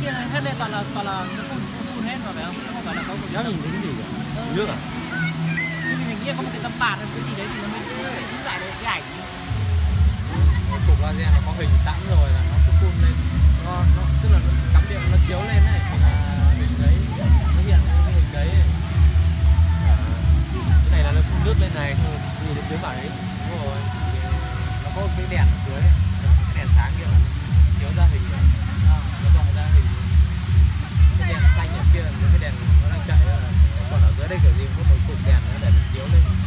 kia này hết lên toàn là phun hết mà phải không? Không phải là có một Nhớ nhìn thấy cái gì cả? Nước à? Mình nghĩ có một cái tấm bạt hay cái gì đấy thì mình cứ phải giữ lại được cái ảnh. Cục laser nó có hình sẵn rồi là nó cứ phun lên, nó tức là nó cắm điện nó chiếu lên này thì là hình đấy nó hiện cái hình đấy. Cái này là nó phun nước lên này thôi, đi đến dưới vào đấy. Đúng rồi. Nó có cái đèn ở dưới, cái đèn sáng kia là chiếu ra hình này, nó dọi ra hình. Cái đèn xanh ở kia là cái đèn nó đang chạy, còn ở dưới đây kiểu gì có một cục đèn nó để chiếu lên.